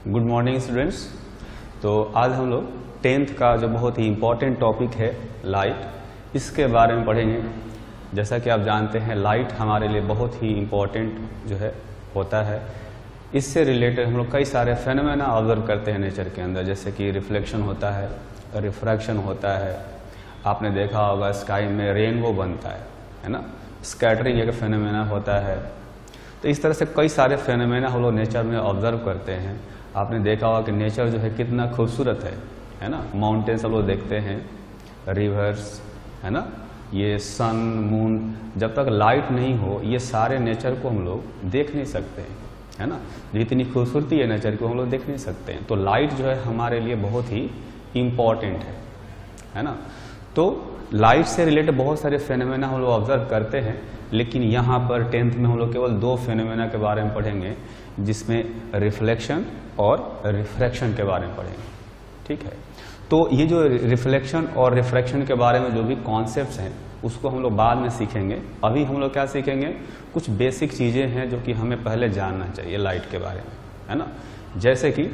Good morning students. तो आज हम लोग 10th का जो बहुत ही इम्पोर्टेंट टॉपिक है लाइट, इसके बारे में पढ़ेंगे। जैसा कि आप जानते हैं लाइट हमारे लिए बहुत ही इम्पोर्टेंट जो है होता है। इससे रिलेटेड हम लोग कई सारे फेनोमेना ऑब्जर्व करते हैं नेचर के अंदर, जैसे कि रिफ्लेक्शन होता है, रिफ्रैक्शन होता है। आपने देखा होगा स्काई में रेनबो बनता है ना, स्कैटरिंग एक फेनोमेना होता है। तो इस तरह से कई सारे फेनोमेना हम लोग नेचर में ऑब्जर्व करते हैं। आपने देखा होगा कि नेचर जो है कितना खूबसूरत है ना। माउंटेन्स हम लोग देखते हैं, रिवर्स है ना, ये सन मून, जब तक लाइट नहीं हो ये सारे नेचर को हम लोग देख नहीं सकते हैं, है ना। जितनी खूबसूरती है नेचर को हम लोग देख नहीं सकते हैं। तो लाइट जो है हमारे लिए बहुत ही इम्पॉर्टेंट है ना। तो लाइट से रिलेटेड बहुत सारे फेनोमेना हम लोग ऑब्जर्व करते हैं, लेकिन यहाँ पर 10th में हम लोग केवल 2 फेनोमेना के बारे में पढ़ेंगे, जिसमें रिफ्लेक्शन और रिफ्रैक्शन के बारे में पढ़ेंगे। ठीक है, तो ये जो रिफ्लेक्शन और रिफ्रैक्शन के बारे में जो भी कॉन्सेप्ट्स हैं उसको हम लोग बाद में सीखेंगे। अभी हम लोग क्या सीखेंगे, कुछ बेसिक चीज़ें हैं जो कि हमें पहले जानना चाहिए लाइट के बारे में, है ना। जैसे कि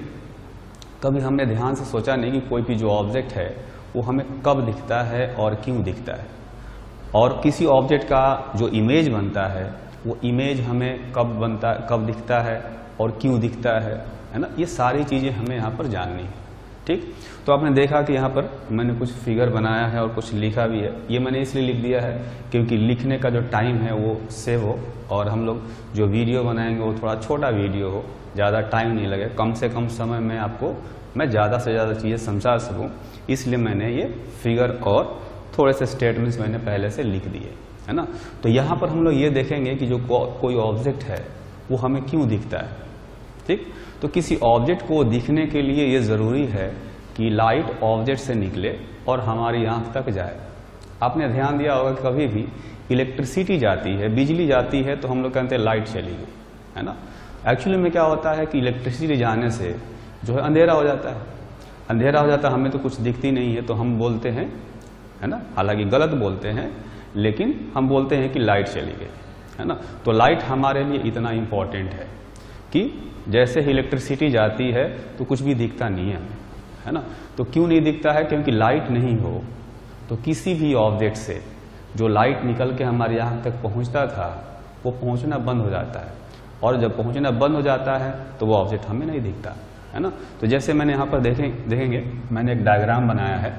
कभी हमने ध्यान से सोचा नहीं कि कोई भी जो ऑब्जेक्ट है वो हमें कब दिखता है और क्यों दिखता है, और किसी ऑब्जेक्ट का जो इमेज बनता है वो इमेज हमें कब दिखता है और क्यों दिखता है ना। ये सारी चीज़ें हमें यहाँ पर जाननी है। ठीक, तो आपने देखा कि यहाँ पर मैंने कुछ फिगर बनाया है और कुछ लिखा भी है। ये मैंने इसलिए लिख दिया है क्योंकि लिखने का जो टाइम है वो सेव हो, और हम लोग जो वीडियो बनाएंगे वो थोड़ा छोटा वीडियो हो, ज़्यादा टाइम नहीं लगे, कम से कम समय में आपको मैं ज़्यादा से ज़्यादा चीज़ें समझा सकूँ। इसलिए मैंने ये फिगर और थोड़े से स्टेटमेंट्स मैंने पहले से लिख दिए, है ना। तो यहाँ पर हम लोग ये देखेंगे कि जो कोई ऑब्जेक्ट है वो हमें क्यों दिखता है। ठीक, तो किसी ऑब्जेक्ट को दिखने के लिए ये ज़रूरी है कि लाइट ऑब्जेक्ट से निकले और हमारी आंख तक जाए। आपने ध्यान दिया होगा कि कभी भी इलेक्ट्रिसिटी जाती है, बिजली जाती है, तो हम लोग कहते हैं लाइट चली गई, है ना। एक्चुअली में क्या होता है कि इलेक्ट्रिसिटी जाने से जो है अंधेरा हो जाता है। अंधेरा हो जाता है, हमें तो कुछ दिखती नहीं है, तो हम बोलते हैं, है ना, हालांकि गलत बोलते हैं, लेकिन हम बोलते हैं कि लाइट चली गई, है ना। तो लाइट हमारे लिए इतना इम्पोर्टेंट है कि जैसे ही इलेक्ट्रिसिटी जाती है तो कुछ भी दिखता नहीं है हमें, है ना। तो क्यों नहीं दिखता है, क्योंकि लाइट नहीं हो तो किसी भी ऑब्जेक्ट से जो लाइट निकल के हमारी आंख तक पहुंचता था वो पहुंचना बंद हो जाता है, और जब पहुंचना बंद हो जाता है तो वो ऑब्जेक्ट हमें नहीं दिखता, है ना। तो जैसे मैंने यहाँ पर देखेंगे मैंने एक डायग्राम बनाया है।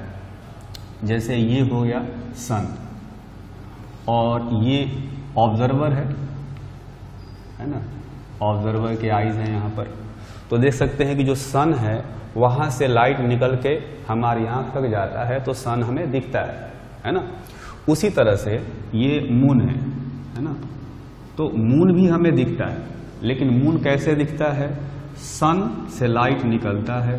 जैसे ये हो गया सन और ये ऑब्जर्वर है ना, ऑब्जर्वर के आईज हैं यहाँ पर। तो देख सकते हैं कि जो सन है वहां से लाइट निकल के हमारी आंख तक जाता है तो सन हमें दिखता है ना। उसी तरह से ये मून है ना। तो मून भी हमें दिखता है, लेकिन मून कैसे दिखता है, सन से लाइट निकलता है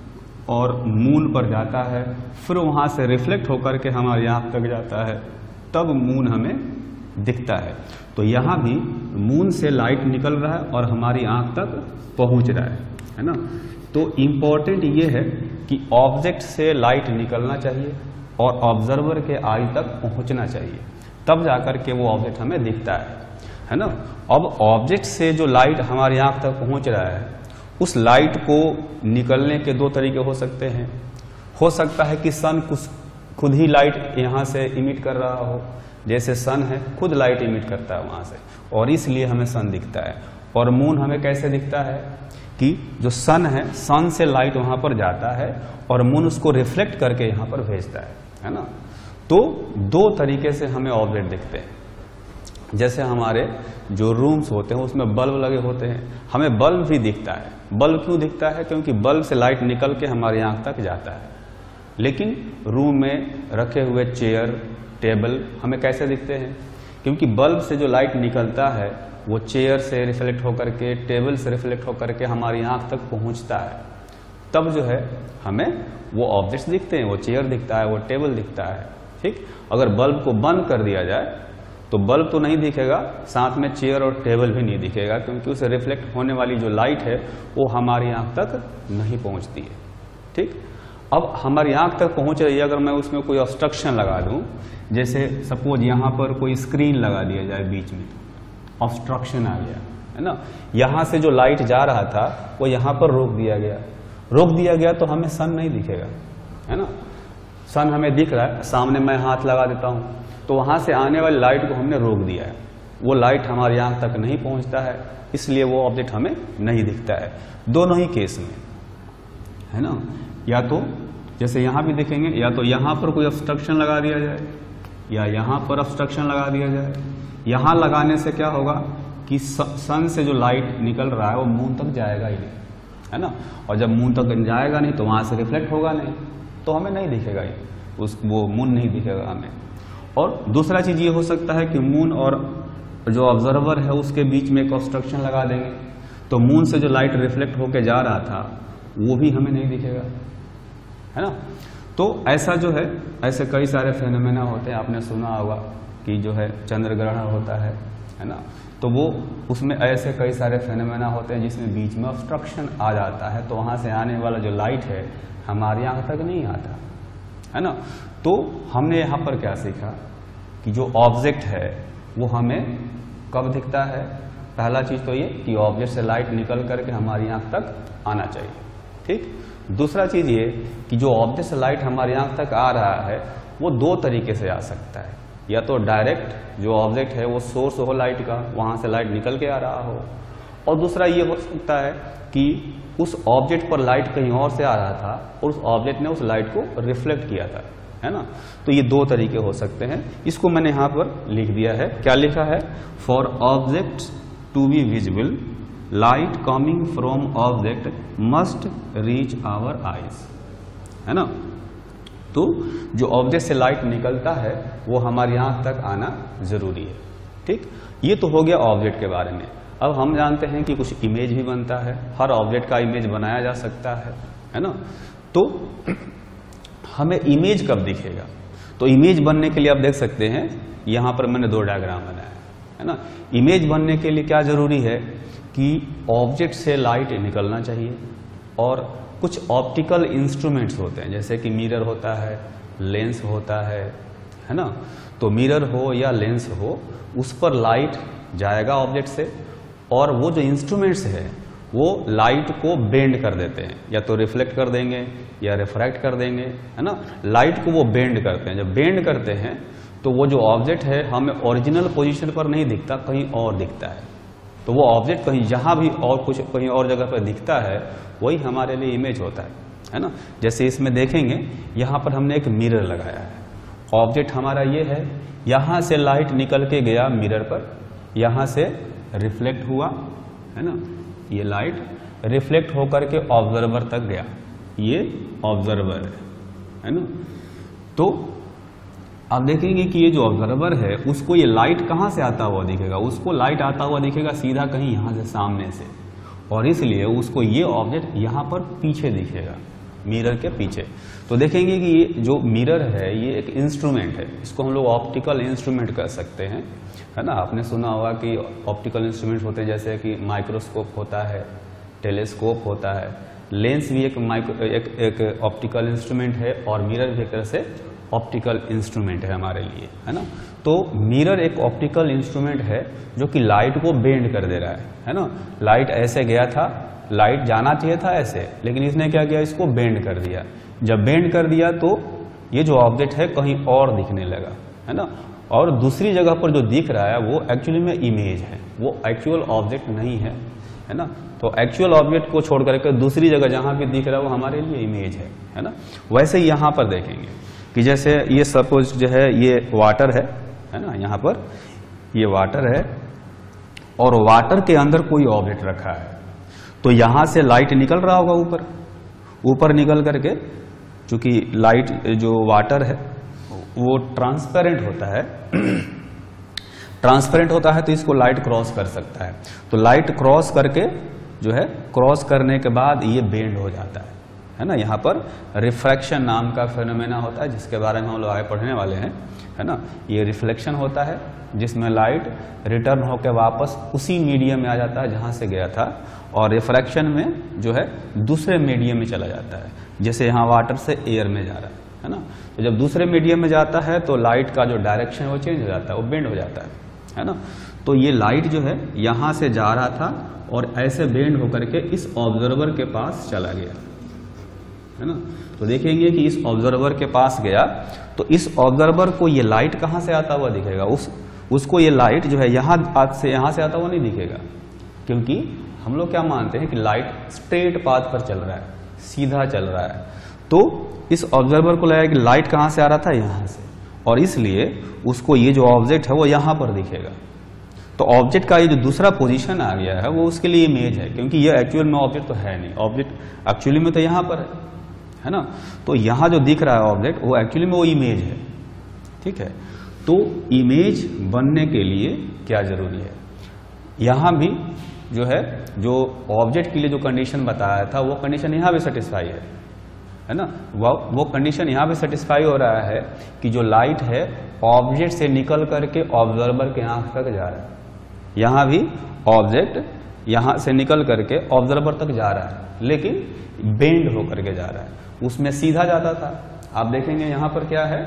और मून पर जाता है, फिर वहां से रिफ्लेक्ट होकर के हमारी आंख तक जाता है, तब मून हमें दिखता है। तो यहाँ भी मून से लाइट निकल रहा है और हमारी आंख तक पहुंच रहा है ना। तो इम्पोर्टेंट ये है कि ऑब्जेक्ट से लाइट निकलना चाहिए और ऑब्जर्वर के आई तक पहुंचना चाहिए, तब जाकर के वो ऑब्जेक्ट हमें दिखता है ना। अब ऑब्जेक्ट से जो लाइट हमारी आंख तक पहुंच रहा है, उस लाइट को निकलने के 2 तरीके हो सकते हैं। हो सकता है कि सन खुद ही लाइट यहाँ से इमिट कर रहा हो, जैसे सन है खुद लाइट इमिट करता है वहां से, और इसलिए हमें सन दिखता है। और मून हमें कैसे दिखता है कि जो सन है, सन से लाइट वहां पर जाता है और मून उसको रिफ्लेक्ट करके यहाँ पर भेजता है ना। तो 2 तरीके से हमें ऑब्जेक्ट दिखते हैं। जैसे हमारे जो रूम्स होते हैं उसमें बल्ब लगे होते हैं, हमें बल्ब भी दिखता है। बल्ब क्यों दिखता है, क्योंकि बल्ब से लाइट निकल के हमारी आंख तक जाता है। लेकिन रूम में रखे हुए चेयर, टेबल हमें कैसे दिखते हैं, क्योंकि बल्ब से जो लाइट निकलता है वो चेयर से रिफ्लेक्ट होकर के, टेबल से रिफ्लेक्ट होकर के हमारी आंख तक पहुंचता है, तब जो है हमें वो ऑब्जेक्ट्स दिखते हैं, वो चेयर दिखता है, वो टेबल दिखता है। ठीक, अगर बल्ब को बंद कर दिया जाए तो बल्ब तो नहीं दिखेगा, साथ में चेयर और टेबल भी नहीं दिखेगा, क्योंकि उसे रिफ्लेक्ट होने वाली जो लाइट है वो हमारी आंख तक नहीं पहुंचती है। ठीक, अब हमारी आंख तक पहुंच रही है, अगर मैं उसमें कोई ऑब्स्ट्रक्शन लगा दूं, जैसे सपोज यहाँ पर कोई स्क्रीन लगा दिया जाए बीच में, ऑब्स्ट्रक्शन आ गया, है ना। यहाँ से जो लाइट जा रहा था वो यहाँ पर रोक दिया गया तो हमें सन नहीं दिखेगा, है ना। सन हमें दिख रहा है, सामने मैं हाथ लगा देता हूं तो वहां से आने वाली लाइट को हमने रोक दिया है, वो लाइट हमारी आंख तक नहीं पहुंचता है, इसलिए वो ऑब्जेक्ट हमें नहीं दिखता है। दोनों ही केस में, है ना। या तो जैसे यहां भी देखेंगे, या तो यहां पर कोई ऑब्स्ट्रक्शन लगा दिया जाए या यहां पर ऑब्स्ट्रक्शन लगा दिया जाए। यहां लगाने से क्या होगा कि सन से जो लाइट निकल रहा है वो मून तक जाएगा ही नहीं, है ना। और जब मून तक जाएगा नहीं तो वहां से रिफ्लेक्ट होगा नहीं, तो हमें नहीं दिखेगा ये, वो मून नहीं दिखेगा हमें। और दूसरा चीज ये हो सकता है कि मून और जो ऑब्जर्वर है उसके बीच में एक ऑब्स्ट्रक्शन लगा देंगे, तो मून से जो लाइट रिफ्लेक्ट होकर जा रहा था वो भी हमें नहीं दिखेगा, है ना। तो ऐसा जो है, ऐसे कई सारे फेनोमेना होते हैं। आपने सुना होगा कि जो है चंद्र ग्रहण होता है ना, तो वो उसमें ऐसे कई सारे फेनोमेना होते हैं जिसमें बीच में ऑब्स्ट्रक्शन आ जाता है, तो वहां से आने वाला जो लाइट है हमारी आंख तक नहीं आता, है ना। तो हमने यहाँ पर क्या सीखा कि जो ऑब्जेक्ट है वो हमें कब दिखता है। पहला चीज तो ये कि ऑब्जेक्ट से लाइट निकल करके हमारी आंख तक आना चाहिए, ठीक। दूसरा चीज ये कि जो ऑब्जेक्ट से लाइट हमारी आंख तक आ रहा है वो दो तरीके से आ सकता है, या तो डायरेक्ट जो ऑब्जेक्ट है वो सोर्स हो लाइट का, वहां से लाइट निकल के आ रहा हो, और दूसरा ये हो सकता है कि उस ऑब्जेक्ट पर लाइट कहीं और से आ रहा था और उस ऑब्जेक्ट ने उस लाइट को रिफ्लेक्ट किया था, है ना। तो ये दो तरीके हो सकते हैं। इसको मैंने यहां पर लिख दिया है, क्या लिखा है, for object to be visible light coming from object must reach our eyes, है ना। तो जो ऑब्जेक्ट से लाइट निकलता है वो हमारी आंख तक आना जरूरी है, ठीक। ये तो हो गया ऑब्जेक्ट के बारे में। अब हम जानते हैं कि कुछ इमेज भी बनता है, हर ऑब्जेक्ट का इमेज बनाया जा सकता है ना। तो हमें इमेज कब दिखेगा, तो इमेज बनने के लिए आप देख सकते हैं यहां पर मैंने दो डायग्राम बनाया है ना। इमेज बनने के लिए क्या जरूरी है कि ऑब्जेक्ट से लाइट निकलना चाहिए, और कुछ ऑप्टिकल इंस्ट्रूमेंट्स होते हैं जैसे कि मिरर होता है, लेंस होता है ना। तो मिरर हो या लेंस हो उस पर लाइट जाएगा ऑब्जेक्ट से, और वो जो इंस्ट्रूमेंट्स है वो लाइट को बेंड कर देते हैं, या तो रिफ्लेक्ट कर देंगे या रिफ्रैक्ट कर देंगे, है ना। लाइट को वो बेंड करते हैं, जब बेंड करते हैं तो वो जो ऑब्जेक्ट है हमें ओरिजिनल पोजीशन पर नहीं दिखता, कहीं और दिखता है। तो वो ऑब्जेक्ट कहीं जहां भी और कुछ कहीं और जगह पर दिखता है वही हमारे लिए इमेज होता है ना। जैसे इसमें देखेंगे यहां पर हमने एक मिरर लगाया है, ऑब्जेक्ट हमारा ये है, यहां से लाइट निकल के गया मिरर पर, यहां से रिफ्लेक्ट हुआ, है ना। ये लाइट रिफ्लेक्ट होकर के ऑब्जर्वर तक गया, ये ऑब्जर्वर है ना। तो आप देखेंगे कि ये जो ऑब्जर्वर है उसको ये लाइट कहां से आता हुआ दिखेगा, उसको लाइट आता हुआ दिखेगा सीधा कहीं यहां से सामने से, और इसलिए उसको ये ऑब्जेक्ट यहां पर पीछे दिखेगा, मिरर के पीछे। तो देखेंगे कि ये जो मिरर है ये एक इंस्ट्रूमेंट है, इसको हम लोग ऑप्टिकल इंस्ट्रूमेंट कर सकते हैं, है ना। आपने सुना होगा कि ऑप्टिकल इंस्ट्रूमेंट होते हैं जैसे कि माइक्रोस्कोप होता है, टेलीस्कोप होता है, लेंस भी एक ऑप्टिकल इंस्ट्रूमेंट है, और मिरर भी एक तरह से ऑप्टिकल इंस्ट्रूमेंट है हमारे लिए, है ना। तो मिरर एक ऑप्टिकल इंस्ट्रूमेंट है जो कि लाइट को बेंड कर दे रहा है ना। लाइट ऐसे गया था, लाइट जाना चाहिए था ऐसे, लेकिन इसने क्या किया, इसको बेंड कर दिया। जब बेंड कर दिया तो ये जो ऑब्जेक्ट है कहीं और दिखने लगा, है ना। और दूसरी जगह पर जो दिख रहा है वो एक्चुअली में इमेज है, वो एक्चुअल ऑब्जेक्ट नहीं है ना। तो एक्चुअल ऑब्जेक्ट को छोड़ करके दूसरी जगह जहां भी दिख रहा है वो हमारे लिए इमेज है ना। वैसे ही यहां पर देखेंगे कि जैसे ये सपोज जो है ये वाटर है ना, यहाँ पर ये वाटर है और वाटर के अंदर कोई ऑब्जेक्ट रखा है, तो यहां से लाइट निकल रहा होगा ऊपर निकल करके, चूंकि लाइट जो वाटर है वो ट्रांसपेरेंट होता है तो इसको लाइट क्रॉस कर सकता है। तो लाइट क्रॉस करके जो है, क्रॉस करने के बाद ये बेंड हो जाता है ना। यहाँ पर रिफ्रैक्शन नाम का फेनोमेना होता है जिसके बारे में हम लोग आगे पढ़ने वाले हैं, है ना। ये रिफ्लेक्शन होता है जिसमें लाइट रिटर्न होकर वापस उसी मीडियम में आ जाता है जहां से गया था, और रिफ्रैक्शन में जो है दूसरे मीडियम में चला जाता है, जैसे यहाँ वाटर से एयर में जा रहा है ना। तो जब दूसरे मीडियम में जाता है तो लाइट का जो डायरेक्शन है वो चेंज हो जाता है, वो बेंड हो जाता है ना। तो ये लाइट जो है यहां से जा रहा था और ऐसे बेंड होकर के इस ऑब्जर्वर के पास चला गया, है ना। तो देखेंगे कि इस ऑब्जर्वर के पास गया तो इस ऑब्जर्वर को ये लाइट कहां से आता हुआ दिखेगा, उसको ये लाइट जो है यहां से आता हुआ नहीं दिखेगा, क्योंकि हम लोग क्या मानते हैं कि लाइट स्ट्रेट पाथ पर चल रहा है, सीधा चल रहा है। तो इस ऑब्जर्वर को लगा कि लाइट कहां से आ रहा था, यहां से, और इसलिए उसको ये जो ऑब्जेक्ट है वो यहां पर दिखेगा। तो ऑब्जेक्ट का ये जो दूसरा पोजीशन आ गया है वो उसके लिए इमेज है, क्योंकि ये एक्चुअल में ऑब्जेक्ट तो है नहीं, ऑब्जेक्ट एक्चुअली में तो यहां पर है ना। तो यहां जो दिख रहा है ऑब्जेक्ट वो एक्चुअली में वो इमेज है, ठीक है। तो इमेज बनने के लिए क्या जरूरी है, यहां भी जो है जो ऑब्जेक्ट के लिए जो कंडीशन बताया था वो कंडीशन यहां भी सेटिस्फाई है ना। वो कंडीशन यहां भी सेटिस्फाई हो रहा है कि जो लाइट है ऑब्जेक्ट से निकल करके ऑब्जर्वर के आंख तक जा रहा है, यहां भी ऑब्जेक्ट यहां से निकल करके ऑब्जर्वर तक जा रहा है, लेकिन बेंड होकर के जा रहा है। उसमें सीधा जाता था, आप देखेंगे यहां पर क्या है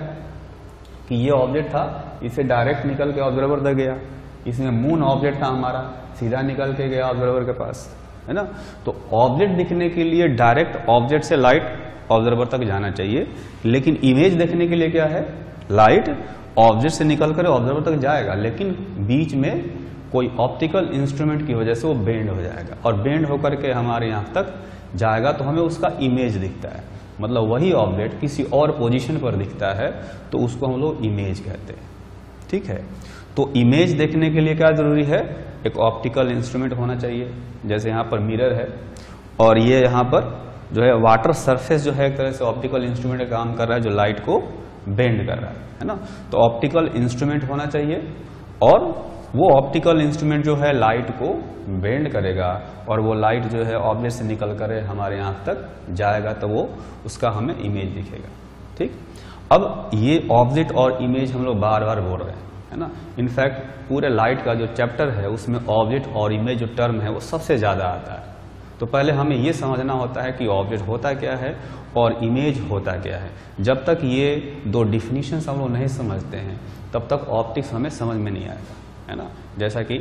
कि ये ऑब्जेक्ट था, इसे डायरेक्ट निकल के ऑब्जर्वर तक गया। इसमें मून ऑब्जेक्ट था हमारा, सीधा निकल के गया ऑब्जर्वर के पास, है ना। तो ऑब्जेक्ट दिखने के लिए डायरेक्ट ऑब्जेक्ट से लाइट ऑब्जर्वर तक जाना चाहिए, लेकिन इमेज देखने के लिए क्या है, लाइट ऑब्जेक्ट से निकल कर ऑब्जर्वर तक जाएगा, लेकिन बीच में कोई ऑप्टिकल इंस्ट्रूमेंट की वजह से वो बेंड हो जाएगा, और बेंड होकर के हमारे आंख तक जाएगा तो हमें उसका इमेज दिखता है। मतलब वही ऑब्जेक्ट किसी और पोजीशन पर दिखता है तो उसको हम लोग इमेज कहते हैं, ठीक है। तो इमेज देखने के लिए क्या जरूरी है, एक ऑप्टिकल इंस्ट्रूमेंट होना चाहिए। जैसे यहाँ पर मिरर है और ये यहाँ पर जो है वाटर सरफेस जो है एक तरह से ऑप्टिकल इंस्ट्रूमेंट का काम कर रहा है, जो लाइट को बेंड कर रहा है ना। तो ऑप्टिकल इंस्ट्रूमेंट होना चाहिए, और वो ऑप्टिकल इंस्ट्रूमेंट जो है लाइट को बेंड करेगा, और वो लाइट जो है ऑब्जेक्ट से निकल कर हमारे आंख तक जाएगा, तो वो उसका हमें इमेज दिखेगा, ठीक। अब ये ऑब्जेक्ट और इमेज हम लोग बार बार बोल रहे हैं, है ना। इनफैक्ट पूरे लाइट का जो चैप्टर है उसमें ऑब्जेक्ट और इमेज जो टर्म है वो सबसे ज्यादा आता है। तो पहले हमें ये समझना होता है कि ऑब्जेक्ट होता क्या है और इमेज होता क्या है। जब तक ये दो डिफिनीशंस हम लोग नहीं समझते हैं तब तक ऑप्टिक्स हमें समझ में नहीं आएगा, है ना। जैसा कि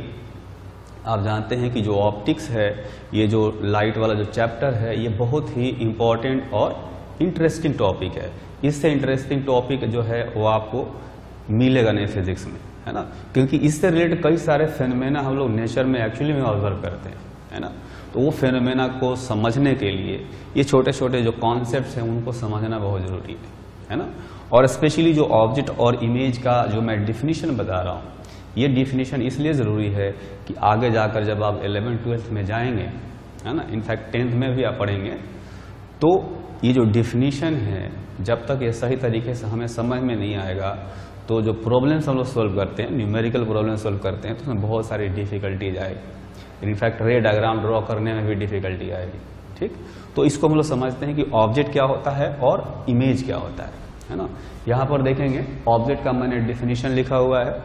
आप जानते हैं कि जो ऑप्टिक्स है, ये जो लाइट वाला जो चैप्टर है, ये बहुत ही इंपॉर्टेंट और इंटरेस्टिंग टॉपिक है। इससे इंटरेस्टिंग टॉपिक जो है वो आपको मिलेगा नहीं फिजिक्स में, है ना, क्योंकि इससे रिलेटेड कई सारे फेनोमेना हम लोग नेचर में एक्चुअली में ऑब्जर्व करते हैं, है ना। तो वो फेनोमेना को समझने के लिए ये छोटे छोटे जो कॉन्सेप्ट्स हैं उनको समझना बहुत जरूरी है ना। और स्पेशली जो ऑब्जेक्ट और इमेज का जो मैं डिफिनीशन बता रहा हूँ, ये डिफिनीशन इसलिए ज़रूरी है कि आगे जाकर जब आप 11th-12th में जाएंगे, है ना, इनफैक्ट 10th में भी आप पढ़ेंगे, तो ये जो डिफिनीशन है जब तक ये सही तरीके से हमें समझ में नहीं आएगा तो जो प्रॉब्लम्स हम लोग सोल्व करते हैं, न्यूमेरिकल प्रॉब्लम सोल्व करते हैं, तो उसमें बहुत सारी डिफिकल्टीज आएगी। इनफैक्ट रे डायग्राम ड्रॉ करने में भी डिफिकल्टी आएगी, ठीक। तो इसको हम लोग समझते हैं कि ऑब्जेक्ट क्या होता है और इमेज क्या होता है ना। यहाँ पर देखेंगे ऑब्जेक्ट का मैंने डिफिनीशन लिखा हुआ है,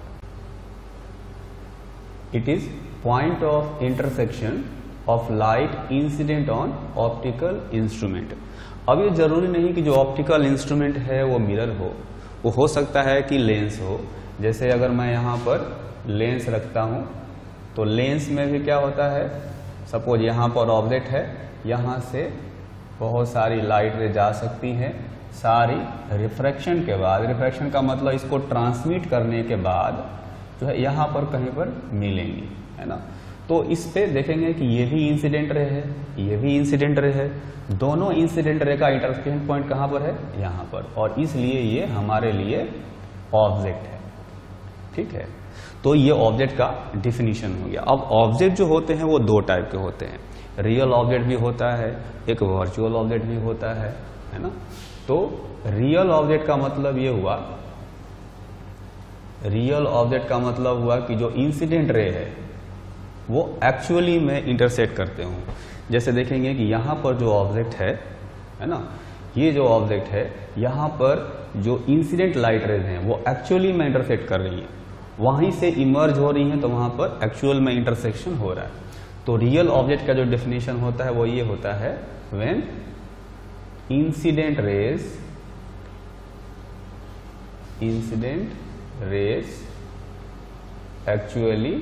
it is point of intersection of light incident on optical instrument. अब ये जरूरी नहीं कि जो ऑप्टिकल इंस्ट्रूमेंट है वो मिरर वो हो सकता है कि लेंस हो। जैसे अगर मैं यहाँ पर लेंस रखता हूँ तो लेंस में भी क्या होता है, सपोज यहाँ पर ऑब्जेक्ट है, यहाँ से बहुत सारी लाइट रे जा सकती हैं, सारी रिफ्रैक्शन के बाद, रिफ्रैक्शन का मतलब इसको ट्रांसमिट करने के बाद जो है यहाँ पर कहीं पर मिलेंगी, है ना। तो इस पे देखेंगे कि ये भी इंसिडेंट रे है, ये भी इंसिडेंट रे है, दोनों इंसिडेंट रे का इंटरसेक्शन पॉइंट कहाँ पर है, यहाँ पर, और इसलिए ये हमारे लिए ऑब्जेक्ट है, ठीक है। तो ये ऑब्जेक्ट का डिफिनीशन हो गया। अब ऑब्जेक्ट जो होते हैं वो दो टाइप के होते हैं, रियल ऑब्जेक्ट भी होता है, एक वर्चुअल ऑब्जेक्ट भी होता है ना। तो रियल ऑब्जेक्ट का मतलब ये हुआ, रियल ऑब्जेक्ट का मतलब हुआ कि जो इंसिडेंट रे है वो एक्चुअली में इंटरसेक्ट करते हो। जैसे देखेंगे कि यहाँ पर जो ऑब्जेक्ट है ना, ये जो ऑब्जेक्ट है यहाँ पर जो इंसिडेंट लाइट रेज हैं वो एक्चुअली में इंटरसेक्ट कर रही है, वहीं से इमर्ज हो रही हैं, तो वहां पर एक्चुअल में इंटरसेक्शन हो रहा है। तो रियल ऑब्जेक्ट का जो डेफिनेशन होता है वो ये होता है, when incident rays actually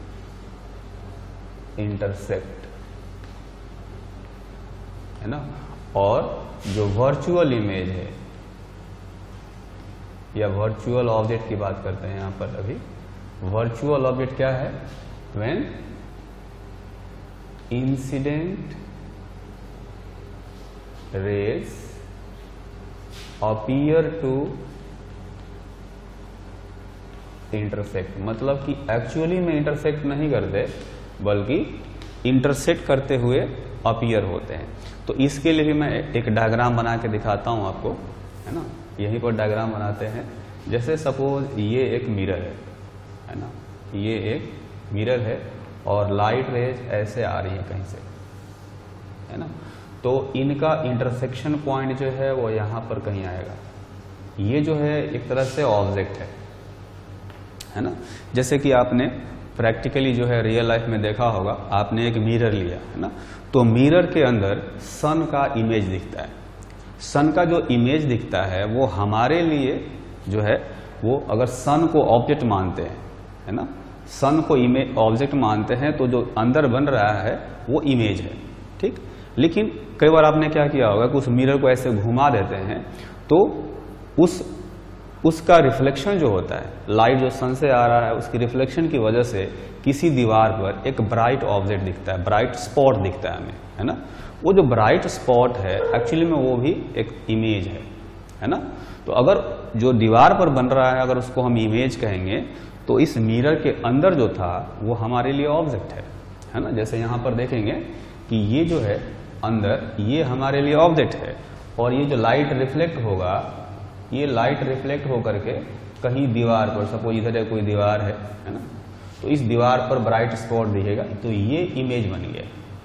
intersect, है ना। और जो वर्चुअल इमेज है या वर्चुअल ऑब्जेक्ट की बात करते हैं यहां पर अभी, वर्चुअल ऑब्जेक्ट क्या है? When incident rays appear to intersect, मतलब कि एक्चुअली में इंटरसेक्ट नहीं करते बल्कि इंटरसेक्ट करते हुए अपीयर होते हैं। तो इसके लिए भी मैं एक डायग्राम बना के दिखाता हूं आपको, है ना। यहीं पर डायग्राम बनाते हैं। जैसे सपोज ये एक मिरर है ना, ये एक मिरर है और लाइट रेज ऐसे आ रही है कहीं से, है ना। तो इनका इंटरसेक्शन पॉइंट जो है वो यहां पर कहीं आएगा। ये जो है एक तरह से ऑब्जेक्ट है ना। जैसे कि आपने प्रैक्टिकली जो है रियल लाइफ में देखा होगा, आपने एक मिरर लिया, है ना। तो मिरर के अंदर सन का इमेज दिखता है। सन का जो इमेज दिखता है वो हमारे लिए जो है, वो अगर सन को ऑब्जेक्ट मानते हैं, है ना, सन को इमेज ऑब्जेक्ट मानते हैं, तो जो अंदर बन रहा है वो इमेज है, ठीक। लेकिन कई बार आपने क्या किया होगा कि उस मिरर को ऐसे घुमा देते हैं तो उसका रिफ्लेक्शन जो होता है, लाइट जो सन से आ रहा है उसकी रिफ्लेक्शन की वजह से किसी दीवार पर एक ब्राइट ऑब्जेक्ट दिखता है, ब्राइट स्पॉट दिखता है हमें, है ना। वो जो ब्राइट स्पॉट है एक्चुअली में वो भी एक इमेज है ना। तो अगर जो दीवार पर बन रहा है अगर उसको हम इमेज कहेंगे तो इस मिरर के अंदर जो था वो हमारे लिए ऑब्जेक्ट है ना। जैसे यहां पर देखेंगे कि ये जो है अंदर, ये हमारे लिए ऑब्जेक्ट है और ये जो लाइट रिफ्लेक्ट होगा, ये लाइट रिफ्लेक्ट होकर के कहीं दीवार पर, सपोज इधर कोई दीवार है ना, तो इस दीवार पर ब्राइट स्पॉट दिखेगा, तो ये इमेज बन गया,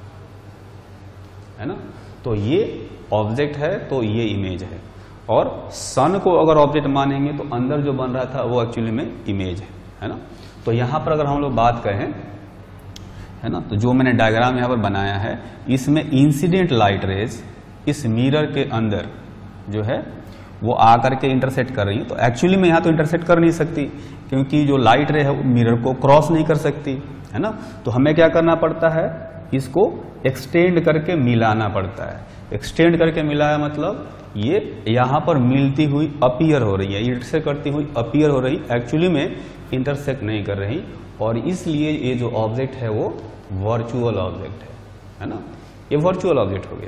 है ना। तो ये ऑब्जेक्ट है, तो ये इमेज है। और सन को अगर ऑब्जेक्ट मानेंगे तो अंदर जो बन रहा था वो एक्चुअली में इमेज है ना। तो यहां पर अगर हम लोग बात करें, है ना, तो जो मैंने डायग्राम यहां पर बनाया है, इसमें इंसिडेंट लाइट रेज इस मिरर के अंदर जो है वो आकर के इंटरसेक्ट कर रही है। तो एक्चुअली में यहां तो इंटरसेक्ट कर नहीं सकती क्योंकि जो लाइट रे है वो मिरर को क्रॉस नहीं कर सकती, है ना। तो हमें क्या करना पड़ता है, इसको एक्सटेंड करके मिलाना पड़ता है। एक्सटेंड करके मिलाया मतलब ये यहां पर मिलती हुई अपीयर हो रही है, इंटरसेक्ट करती हुई अपीयर हो रही, एक्चुअली में इंटरसेक्ट नहीं कर रही। और इसलिए ये जो ऑब्जेक्ट है वो वर्चुअल ऑब्जेक्ट है ना। ये वर्चुअल ऑब्जेक्ट हो गया,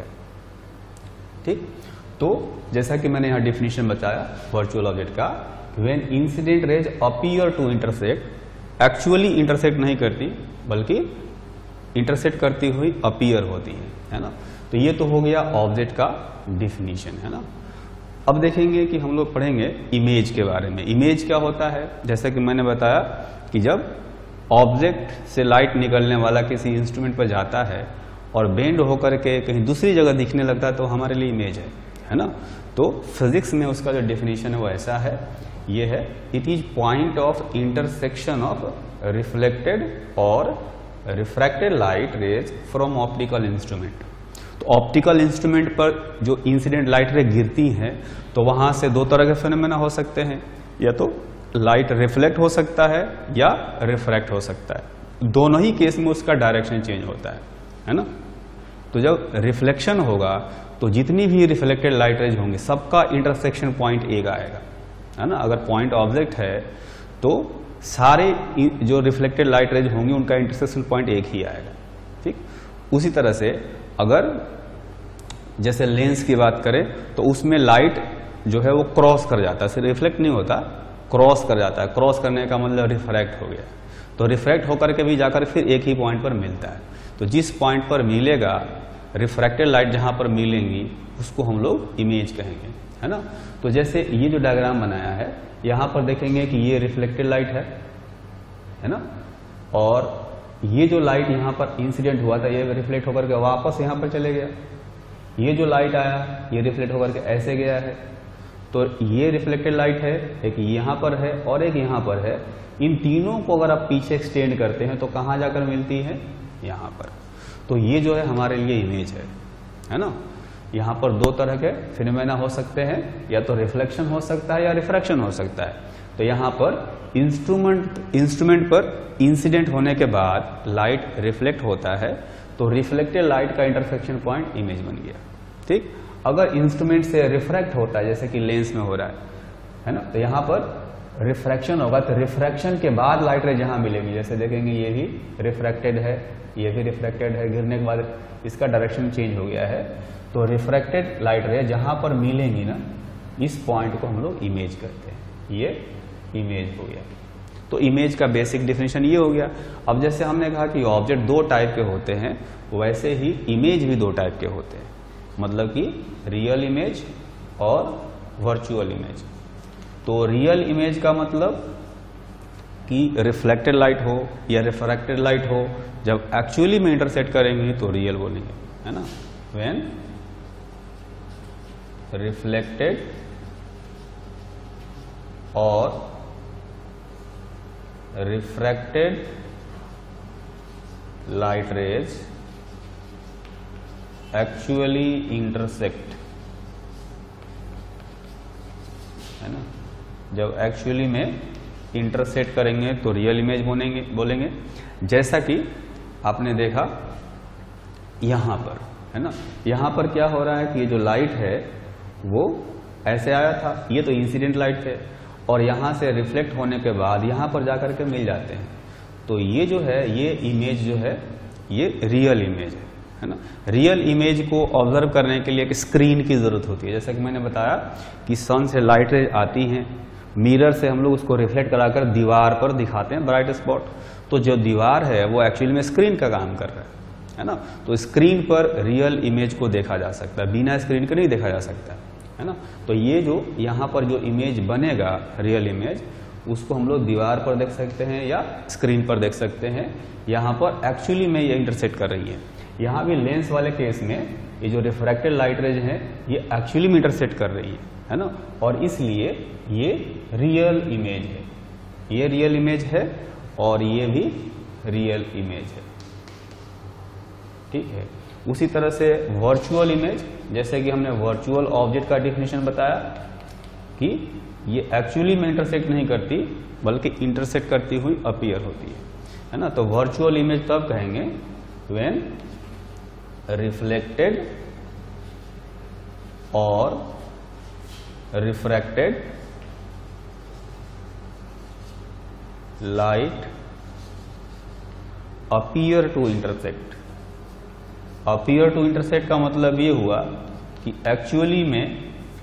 ठीक। तो जैसा कि मैंने यहां डिफिनेशन बताया वर्चुअल ऑब्जेक्ट का, when incident rays appear to intersect, actually intersect नहीं करती बल्कि इंटरसेक्ट करती हुई अपीयर होती है ना। तो ये तो हो गया ऑब्जेक्ट का डिफिनीशन, है ना। अब देखेंगे कि हम लोग पढ़ेंगे इमेज के बारे में। इमेज क्या होता है, जैसा कि मैंने बताया कि जब ऑब्जेक्ट से लाइट निकलने वाला किसी इंस्ट्रूमेंट पर जाता है और बेंड होकर के कहीं दूसरी जगह दिखने लगता है तो हमारे लिए इमेज है ना। तो फिजिक्स में उसका जो डेफिनेशन है वो ऐसा है, ये है, it is point of intersection of reflected और refracted light rays from optical instrument. तो ऑप्टिकल इंस्ट्रूमेंट पर जो इंसिडेंट लाइट रे गिरती हैं तो वहां से दो तरह के फेनोमेना हो सकते हैं, या तो लाइट रिफ्लेक्ट हो सकता है या रिफ्रैक्ट हो सकता है। दोनों ही केस में उसका डायरेक्शन चेंज होता है ना। तो जब रिफ्लेक्शन होगा तो जितनी भी रिफ्लेक्टेड लाइट रेज होंगी सबका इंटरसेक्शन पॉइंट एक आएगा, है ना। अगर पॉइंट ऑब्जेक्ट है तो सारे जो रिफ्लेक्टेड लाइट रेज होंगी उनका इंटरसेक्शन पॉइंट एक ही आएगा, ठीक। उसी तरह से अगर जैसे लेंस की बात करें तो उसमें लाइट जो है वो क्रॉस कर जाता है, सिर्फ रिफ्लेक्ट नहीं होता, क्रॉस कर जाता है। क्रॉस करने का मतलब रिफ्रैक्ट हो गया। तो रिफ्रैक्ट होकर के भी जाकर फिर एक ही पॉइंट पर मिलता है। तो जिस पॉइंट पर मिलेगा, रिफ्रैक्टेड लाइट जहां पर मिलेंगी उसको हम लोग इमेज कहेंगे, है ना। तो जैसे ये जो डायग्राम बनाया है, यहां पर देखेंगे कि ये रिफ्लेक्टेड लाइट है ना, और ये जो लाइट यहां पर इंसिडेंट हुआ था ये रिफ्लेक्ट होकर के वापस यहां पर चले गया। ये जो लाइट आया ये रिफ्लेक्ट होकर के ऐसे गया है। तो ये रिफ्लेक्टेड लाइट है, एक यहां पर है और एक यहां पर है। इन तीनों को अगर आप पीछे एक्सटेंड करते हैं तो कहां जाकर मिलती है, यहां पर। तो ये जो है हमारे लिए इमेज है ना। यहां पर दो तरह के फिनोमेना हो सकते हैं, या तो रिफ्लेक्शन हो सकता है या रिफ्रैक्शन हो सकता है। तो यहाँ पर इंस्ट्रूमेंट पर इंसिडेंट होने के बाद लाइट रिफ्लेक्ट होता है, तो रिफ्लेक्टेड लाइट का इंटरसेक्शन पॉइंट इमेज बन गया। ठीक, अगर इंस्ट्रूमेंट से रिफ्रैक्ट होता है जैसे कि लेंस में हो रहा है ना, तो यहाँ पर रिफ्रैक्शन होगा, तो रिफ्रैक्शन के बाद लाइट रे जहाँ मिलेंगी, जैसे देखेंगे ये भी रिफ्रैक्टेड है, ये भी रिफ्रैक्टेड है, गिरने के बाद इसका डायरेक्शन चेंज हो गया है, तो रिफ्रैक्टेड लाइट रे जहाँ पर मिलेंगी ना, इस पॉइंट को हम लोग इमेज कहते हैं, ये इमेज हो गया। तो इमेज का बेसिक डिफिनेशन ये हो गया। अब जैसे हमने कहा कि ऑब्जेक्ट दो टाइप के होते हैं, वैसे ही इमेज भी दो टाइप के होते हैं, मतलब कि रियल इमेज और वर्चुअल इमेज। तो रियल इमेज का मतलब कि रिफ्लेक्टेड लाइट हो या रिफ्रैक्टेड लाइट हो, जब एक्चुअली में इंटरसेक्ट करेंगे तो रियल बोलेंगे, है ना। व्हेन रिफ्लेक्टेड और refracted light rays actually intersect, है ना, जब एक्चुअली में इंटरसेक्ट करेंगे तो रियल इमेज बोलेंगे। जैसा कि आपने देखा यहां पर, है ना, यहां पर क्या हो रहा है कि ये जो लाइट है वो ऐसे आया था, ये तो इंसिडेंट लाइट थे, और यहां से रिफ्लेक्ट होने के बाद यहां पर जाकर के मिल जाते हैं, तो ये जो है ये इमेज जो है ये रियल इमेज है ना। रियल इमेज को ऑब्जर्व करने के लिए एक स्क्रीन की जरूरत होती है। जैसा कि मैंने बताया कि सन से लाइट रेज आती हैं, मिरर से हम लोग उसको रिफ्लेक्ट कराकर दीवार पर दिखाते हैं ब्राइट स्पॉट, तो जो दीवार है वो एक्चुअली में स्क्रीन का काम कर रहा है ना। तो स्क्रीन पर रियल इमेज को देखा जा सकता है, बिना स्क्रीन के नहीं देखा जा सकता, है ना। तो ये जो यहाँ पर जो इमेज बनेगा रियल इमेज, उसको हम लोग दीवार पर देख सकते हैं या स्क्रीन पर देख सकते हैं। यहाँ पर एक्चुअली में ये इंटरसेक्ट कर रही है। यहाँ भी लेंस वाले केस में ये जो रिफ्रैक्टेड लाइट रेज है ये एक्चुअली में इंटरसेक्ट कर रही है ना, और इसलिए ये रियल इमेज है, ये रियल इमेज है और ये भी रियल इमेज है। ठीक है, उसी तरह से वर्चुअल इमेज, जैसे कि हमने वर्चुअल ऑब्जेक्ट का डिफिनेशन बताया कि ये एक्चुअली में इंटरसेक्ट नहीं करती बल्कि इंटरसेक्ट करती हुई अपीयर होती है ना। तो वर्चुअल इमेज तब कहेंगे व्हेन रिफ्लेक्टेड और refracted light appear to intersect. Appear to intersect का मतलब ये हुआ कि एक्चुअली में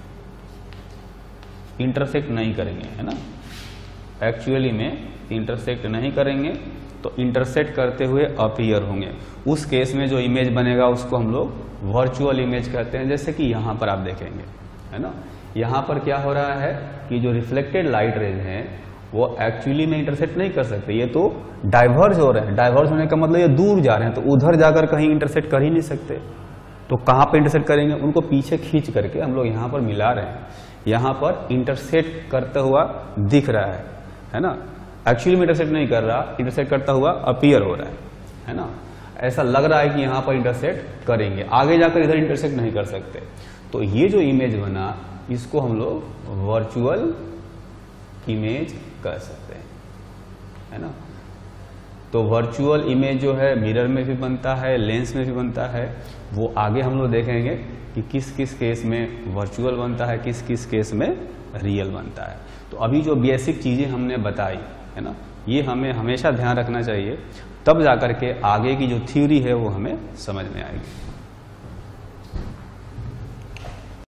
इंटरसेक्ट नहीं करेंगे, है ना। एक्चुअली में इंटरसेक्ट नहीं करेंगे तो इंटरसेक्ट करते हुए अपीयर होंगे। उस केस में जो इमेज बनेगा उसको हम लोग वर्चुअल इमेज कहते हैं। जैसे कि यहां पर आप देखेंगे, है ना, यहां पर क्या हो रहा है कि जो रिफ्लेक्टेड लाइट रेज हैं वो एक्चुअली में इंटरसेक्ट नहीं कर सकते, ये तो डाइवर्ज हो रहे हैं। डाइवर्ज होने का मतलब ये दूर जा रहे हैं, तो उधर जाकर कहीं इंटरसेक्ट कर ही नहीं सकते। तो कहां पे इंटरसेक्ट करेंगे, उनको पीछे खींच करके हम लोग यहां पर मिला रहे हैं। यहां पर इंटरसेक्ट करता हुआ दिख रहा है ना। एक्चुअली में इंटरसेक्ट नहीं कर रहा, इंटरसेक्ट करता हुआ अपीयर हो रहा है ना। ऐसा लग रहा है कि यहां पर इंटरसेक्ट करेंगे, आगे जाकर इधर इंटरसेक्ट नहीं कर सकते। तो ये जो इमेज बना इसको हम लोग वर्चुअल इमेज कह सकते हैं, है ना। तो वर्चुअल इमेज जो है मिरर में भी बनता है, लेंस में भी बनता है। वो आगे हम लोग देखेंगे कि किस किस केस में वर्चुअल बनता है, किस किस केस में रियल बनता है। तो अभी जो बेसिक चीजें हमने बताई है ना, ये हमें हमेशा ध्यान रखना चाहिए, तब जाकर के आगे की जो थ्योरी है वो हमें समझ में आएगी।